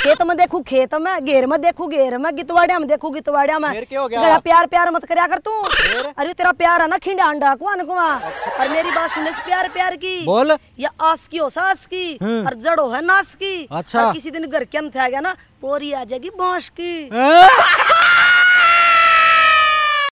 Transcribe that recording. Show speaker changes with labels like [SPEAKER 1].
[SPEAKER 1] खेत में देखू खेत में, घेर में देखू घेर में, गितवाड़िया में देखू गितवाड़िया में।
[SPEAKER 2] क्या हो गया?
[SPEAKER 1] प्यार प्यार मत करया कर तू। अरे तेरा प्यार है ना खिंडा अंडा कुआं कुआं। और मेरी बात सुनने से प्यार प्यार की
[SPEAKER 2] बोल।
[SPEAKER 1] या आस की हो सास की और जड़ो है नास की।
[SPEAKER 2] अच्छा।
[SPEAKER 1] किसी दिन घर के अंत आ गया ना पोरी आ जाएगी बांस की।